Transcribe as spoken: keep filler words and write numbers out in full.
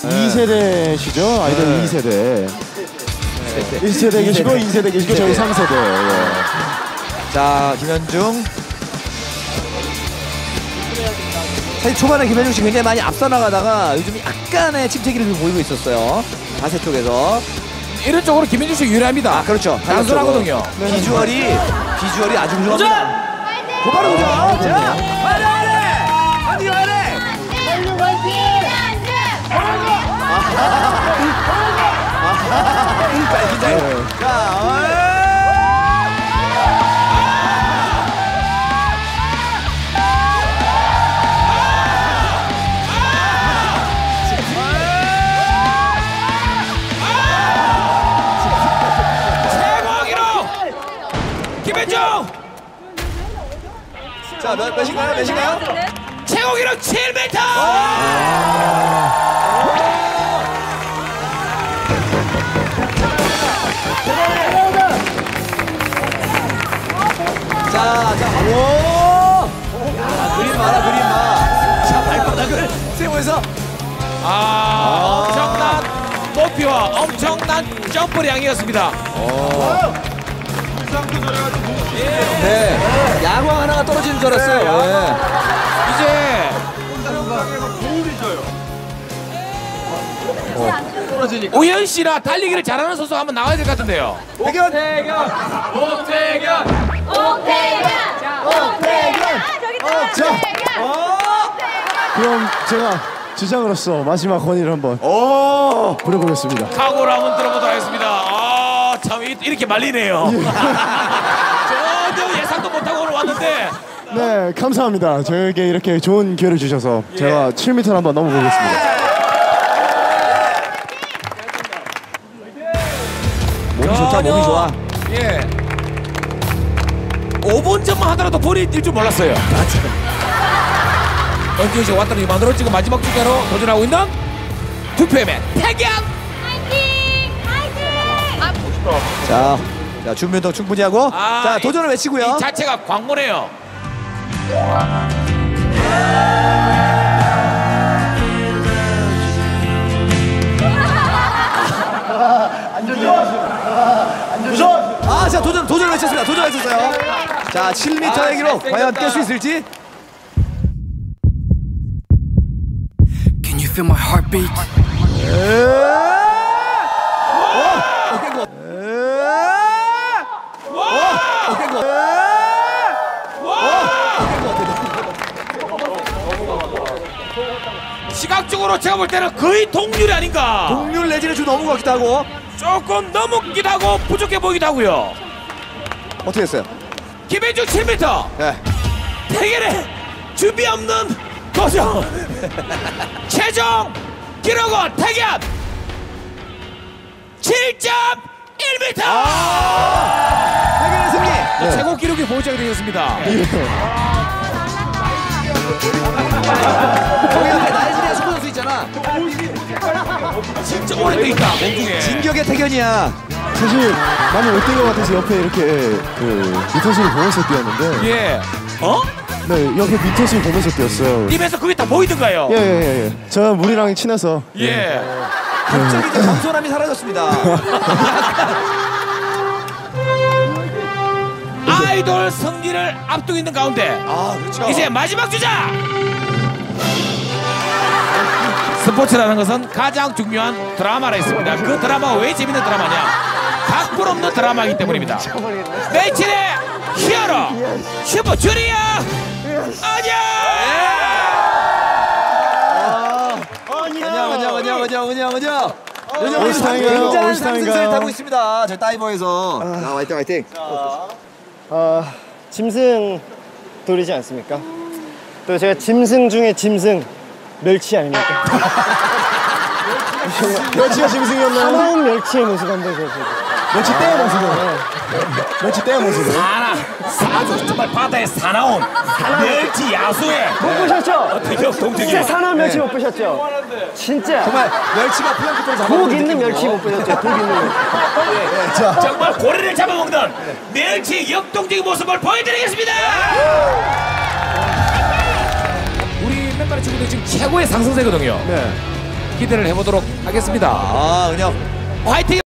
이 세대시죠? 아이돌 네. 이 세대. 일 세대 계시고 이 세대 계시고 저희 삼 세대. 예. 자, 김현중. 사실 초반에 김현중 씨 굉장히 많이 앞서 나가다가 요즘 약간의 침체기를 좀 보이고 있었어요. 자세 쪽에서. 이런 쪽으로 김현중 씨 유리합니다. 아, 그렇죠. 단순하거든요. 네. 비주얼이 비주얼이 아주 훌륭합니다. 고바로 도전. 자, 화이팅! 화이팅! 화이팅! 자, 긴장해. 자, 자, 몇, 몇인가요? 몇인가요? 최고 기록 칠 미터! 자, 자, 오! 야, 그림 많아, 그림 많아. 자, 발바닥을 세우면서. 아, 아 엄청난 높이와 엄청난 점프량이었습니다. 네, 야광 하나가 떨어지는 줄 알았어요. 네. 이제 떨어지니까. 우현 씨나 달리기를 잘하는 선수 한번 나와야 될 것 같은데요. 대견, 대견, 옥대견, 옥대견, 옥대견, 자, 그럼 제가 주장으로서 마지막 건의를 한번 오, 부려보겠습니다. 각오를 한번 들어보도록 하겠습니다. 아, 참 이렇게 말리네요. 전혀 예상도 못하고 오늘 왔는데. 네, 감사합니다. 저에게 이렇게 좋은 기회를 주셔서 예. 제가 칠 미터를 한번 넘어보겠습니다. 몸이 좋다, 몸이 좋아. 예. 오 분 전만 하더라도 볼이 뛸 줄 몰랐어요. 은지훈 씨가 왔더니 만들어 지금 마지막 주자로 도전하고 있는 투표맨 태견. 화이팅! 화이팅! 자, 자 준비운동 충분히 하고. 아, 자, 도전을 외치고요. 이 자체가 광고네요. 아, 자, 도전, 도전을 외쳤습니다. 도전을 외쳤어요. 자, 칠 미터의 기록 과연 깰 수 있을지. Can you feel my heartbeat? 시각적으로 제가 볼 때는 거의 동률이 아닌가. 동률 내지는 좀 넘은 것 같기도 하고. 조금 넘기도 하고 부족해 보이기도 하고요. 어떻게 됐어요? 김현중 칠 미터. 네. 태견의 준비 없는 도전. 최종 기록은 태견 칠 점 일 미터. 아, 태견의 승리. 네. 최고 기록이 보장이 되겠습니다. 거기 나이지리아 축구 선수 있잖아. 진짜 오래 돼 있다 몸중에. 진격의 태견이야. 사실 많이 못 뛴 것 같아서 옆에 이렇게 그 미터수를 보면서 뛰었는데 예. 어? 네, 옆에 미터수를 보면서 뛰었어요. 입에서 그게 다 보이던가요? 예, 예, 예, 예. 저 물이랑 친해서 예. 갑자기 이제 겸손함이 사라졌습니다. 아이돌 승리를 앞두고 있는 가운데 아, 그렇죠. 이제 마지막 주자. 스포츠라는 것은 가장 중요한 드라마라 있습니다. 그 드라마가 왜 재밌는 드라마냐? 각본 없는 드라마이기 때문입니다. 매칠의 히어로 슈퍼주니어 안녕. 안녕, 안녕, 안녕, 안녕, 안녕, 안녕. 올스타인가요? 굉장한 올스타인가요? 상승세를 타고 있습니다. 저 다이버에서. 아, 화이팅, 화이팅. 어, 짐승 돌이지 않습니까? 또 제가 짐승 중에 짐승 멸치 아닙니까? 멸치가 짐승이었나요? 사나운 멸치의 모습 한번 보여주세요. 멸치 떼의 모습은 멸치 떼의 모습은 사나 아주 정말 바다에 사나운 멸치 야수의 못 보셨죠? 어떻게 동정이 진짜 사나운 멸치 못 보셨죠? 진짜 정말 멸치가 플랑크톤을 잡아. 독 있는 멸치 못 보셨죠? 독 있는 멸치. 정말 고래를 잡아먹는 멸치의 역동적인 모습을 보여드리겠습니다. 우리 멤버의 친구들 지금 최고의 상승세거든요. 네. 기대를 해보도록 하겠습니다. 아, 은혁. 화이팅!